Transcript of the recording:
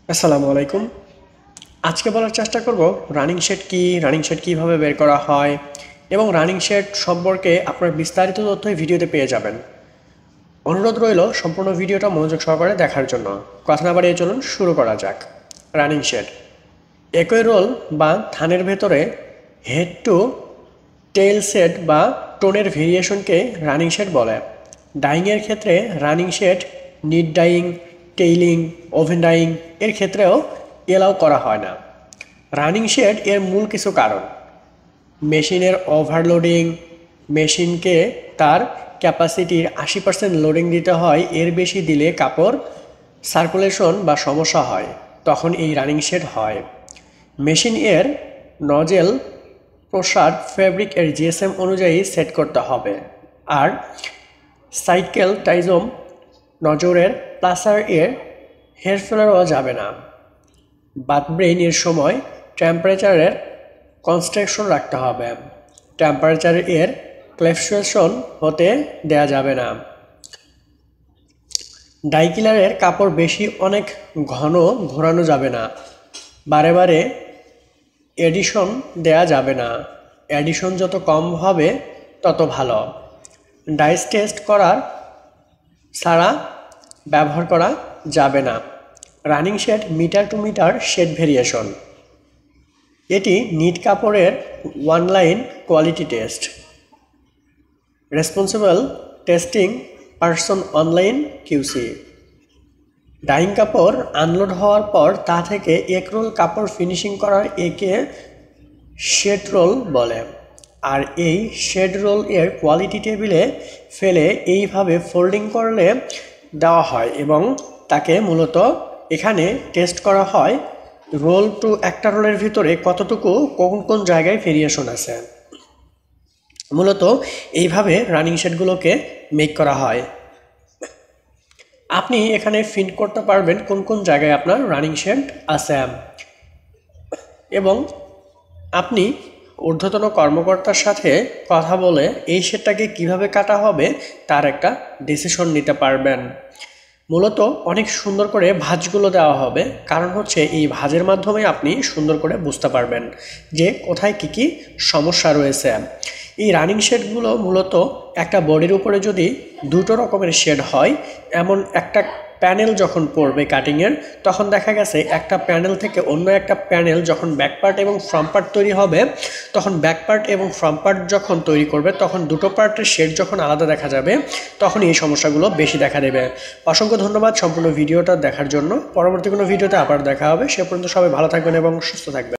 আসসালামু আলাইকুম। আজকে বলার চেষ্টা করব রানিং শেড কি, রানিং শেড কীভাবে বের করা হয় এবং রানিং শেড সম্পর্কে আপনার বিস্তারিত তথ্য এই ভিডিওতে পেয়ে যাবেন। অনুরোধ রইল সম্পূর্ণ ভিডিওটা মনোযোগ সহকারে দেখার জন্য। কথা না বাড়িয়ে চলুন শুরু করা যাক। রানিং শেড একই রোল বা থানের ভেতরে হেড টু টেইল শেড বা টোনের ভেরিয়েশনকে রানিং শেড বলে। ডাইংয়ের ক্ষেত্রে running shade knit dyeing, tailing, woven dyeing এর ক্ষেত্রেও এলাও করা হয় না। রানিং শেড এর মূল কিছু কারণ: মেশিনের ওভারলোডিং, মেশিনকে তার ক্যাপাসিটির 80% লোডিং দিতে হয়, এর বেশি দিলে কাপড় সার্কুলেশন বা সমস্যা হয়, তখন এই রানিং শেড হয়। মেশিন এর নজেল প্রসার ফেব্রিক এর জিএসএম অনুযায়ী সেট করতে হবে। আর সাইকেল টাইজম নজরের প্লাসার এর হেরফেরও যাবে না। বাথব্রেইন এর সময় টেম্পারেচারের কনস্ট্রাকশন রাখতে হবে। টেম্পারেচার এর ক্লেফসুয়েশন হতে দেয়া যাবে না। ডাইকিলারের কাপড় বেশি অনেক ঘন ঘোরানো যাবে না। বারে বারে এডিশন দেয়া যাবে না। এডিশন যত কম হবে তত ভালো। ডাইস টেস্ট করার ছাড়া ব্যবহার করা যাবে না। Running shade meter to meter shade variation, এটি নিট কাপড়ের one line quality test. Responsible testing person online QC. Dyeing কাপড় আনলোড হওয়ার পর তা থেকে এক রোল কাপড় ফিনিশিং করার একে শেড রোল বলে। আর এই শেড রোল এর কোয়ালিটি টেবিলে ফেলে এইভাবে ফোল্ডিং করলে দেওয়া হয় এবং তাকে মূলত এখানে টেস্ট করা হয় রোল টু একটা রোলের ভিতরে কতটুকু কোন কোন জায়গায় ভেরিয়েশন আছে। মূলত এইভাবে রানিং শেডগুলোকে মেক করা হয়। আপনি এখানে ফিন্ট করতে পারবেন কোন কোন জায়গায় আপনার রানিং শেড আছে এবং আপনি ঊর্ধ্বতন কর্মকর্তার সাথে কথা বলে এই শেডটাকে কিভাবে কাটা হবে তার একটা ডিসিশন নিতে পারবেন। মূলত অনেক সুন্দর করে ভাঁজগুলো দেওয়া হবে, কারণ হচ্ছে এই ভাঁজের মাধ্যমে আপনি সুন্দর করে বুঝতে পারবেন যে কোথায় কি কি সমস্যা রয়েছে। এই রানিং শেডগুলো মূলত একটা বডির উপরে যদি দুটো রকমের শেড হয়, এমন একটা প্যানেল যখন পড়বে কাটিংয়ের, তখন দেখা গেছে একটা প্যানেল থেকে অন্য একটা প্যানেল যখন ব্যাক পার্ট এবং ফ্রন্ট পার্ট তৈরি হবে, তখন ব্যাক পার্ট এবং ফ্রন্ট পার্ট যখন তৈরি করবে তখন দুটো পার্টের শেড যখন আলাদা দেখা যাবে তখন এই সমস্যাগুলো বেশি দেখা দেবে। অসংখ্য ধন্যবাদ সম্পূর্ণ ভিডিওটা দেখার জন্য। পরবর্তী কোনো ভিডিওতে আবার দেখা হবে। সে পর্যন্ত সবাই ভালো থাকবেন এবং সুস্থ থাকবেন।